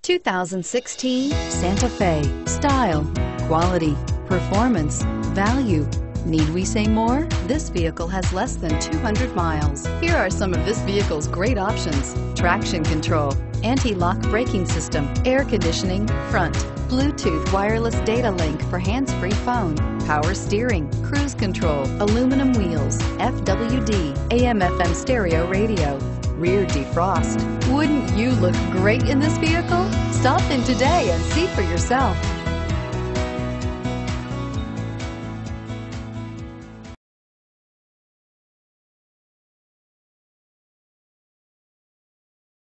2016 Santa Fe. Style, quality, performance, value. Need we say more? This vehicle has less than 200 miles. Here are some of this vehicle's great options: traction control, anti-lock braking system, air conditioning, front, Bluetooth wireless data link for hands-free phone, power steering, cruise control, aluminum wheels, FWD, AM/FM stereo radio, rear defrost. Wouldn't you look great in this vehicle? Stop in today and see for yourself.